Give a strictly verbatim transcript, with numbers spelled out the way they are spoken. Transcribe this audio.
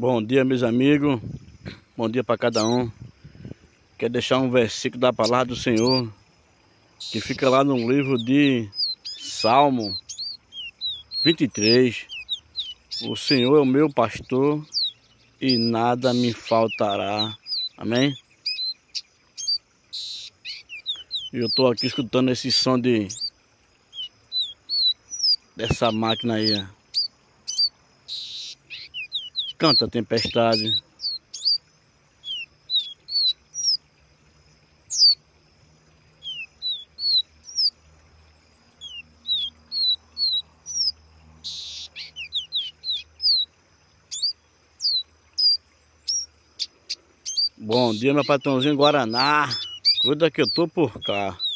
Bom dia, meus amigos. Bom dia para cada um. Quero deixar um versículo da palavra do Senhor que fica lá no livro de Salmo vinte e três. O Senhor é o meu pastor e nada me faltará. Amém? E eu estou aqui escutando esse som de dessa máquina aí, ó. Canta a tempestade. Bom dia, meu patrãozinho Guaraná. Cuida que eu tô por cá.